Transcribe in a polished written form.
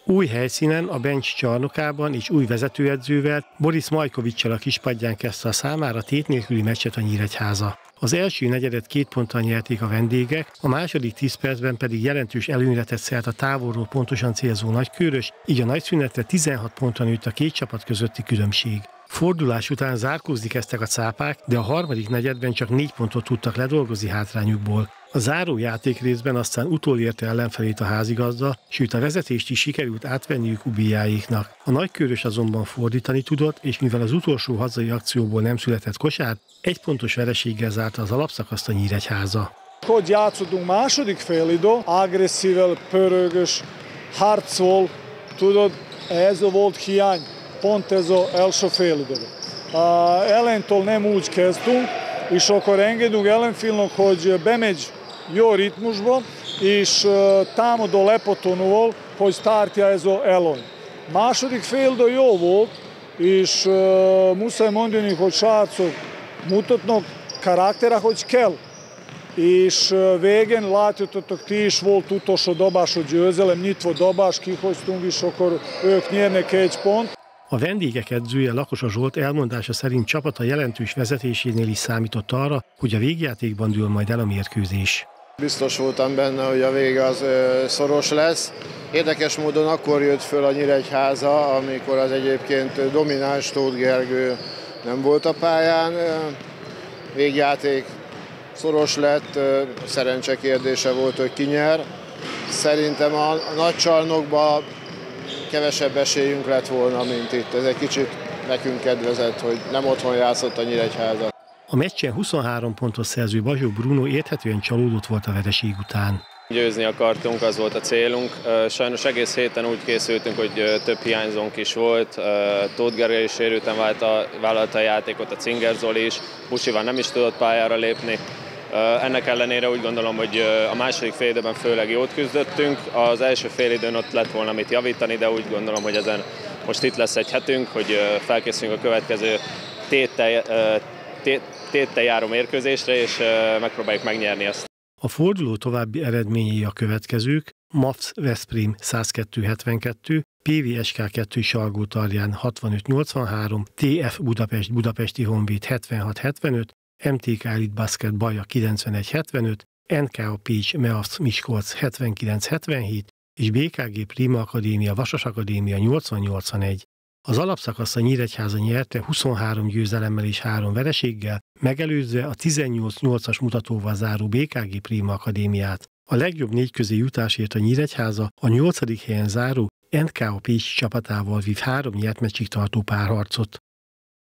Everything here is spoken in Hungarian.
Új helyszínen, a Bencs csarnokában és új vezetőedzővel, Boris Majkovics-sal a kispadján kezdte a számára tét nélküli meccset a Nyíregyháza. Az első negyedet 2 ponttal nyerték a vendégek, a második 10 percben pedig jelentős előnyre tett szert a távolról pontosan célzó Nagykőrös, így a nagyszünetre 16 pontra nőtt a két csapat közötti különbség. Fordulás után zárkózni kezdtek a cápák, de a harmadik negyedben csak 4 pontot tudtak ledolgozni hátrányukból. A záró játékrészben aztán utolérte ellenfelét a házigazda, sőt a vezetést is sikerült átvenniük Ubijáéknak. A Nagykőrös azonban fordítani tudott, és mivel az utolsó hazai akcióból nem született kosár, 1 pontos vereséggel zárta az alapszakaszt a Nyíregyháza. Hogy játszottunk második félidő, agresszível, pörögös, harcol, tudod, ez volt hiány, pont ez az első félidőben. Ellentől nem úgy kezdtünk, és akkor engedünk ellenfélnek, hogy bemegy jó ritmusba, és támadó lepotonul, hogy startja ez az előny. Második félidő jó volt, és muszáj mondani, hogy srácok mutatnak karaktera, hogy kell. És végén látjátok, ti is volt utolsó dobás, hogy győzelem, nyitva dobás, kihoztunk, és akkor ők nyernek 1 pont. A vendégek edzője, Lakosa Zsolt elmondása szerint csapata jelentős vezetésénél is számított arra, hogy a végjátékban dől majd el a mérkőzés. Biztos voltam benne, hogy a vége az szoros lesz. Érdekes módon akkor jött föl a Nyíregyháza, amikor az egyébként domináns Tóth Gergő nem volt a pályán. Végjáték szoros lett, szerencse kérdése volt, hogy ki nyer. Szerintem a nagy csarnokban kevesebb esélyünk lett volna, mint itt. Ez egy kicsit nekünk kedvezett, hogy nem otthon játszott a Nyíregyháza. A meccsen 23 pontos szerző Bazsó Bruno érthetően csalódott volt a vereség után. Győzni akartunk, az volt a célunk. Sajnos egész héten úgy készültünk, hogy több hiányzónk is volt. Tóth Gergely is sérülten vállalta a játékot, a Cinger Zoli is. Busival nem is tudott pályára lépni. Ennek ellenére úgy gondolom, hogy a második félidőben főleg jót küzdöttünk. Az első félidőn ott lett volna mit javítani, de úgy gondolom, hogy ezen most itt lesz egy hetünk, hogy felkészüljünk a következő téttel járó mérkőzésre, és megpróbáljuk megnyerni ezt. A forduló további eredményei a következők: MAFC Veszprém 102-72, PVSK 2 Salgótarján 65-83, TF Budapest Budapesti Honvéd 76-75, MTK Elite Basket Baja 91-75, NKA Pécs Meavc Miskolc 79-77 és BKG Prima Akadémia Vasas Akadémia 80-81. Az alapszakaszt a Nyíregyháza nyerte 23 győzelemmel és 3 vereséggel, megelőzve a 18-8-as mutatóval záró BKG Prima Akadémiát. A legjobb 4 közé jutásért a Nyíregyháza a 8. helyen záró NKA Pécs csapatával vív 3 nyert meccsig tartó párharcot.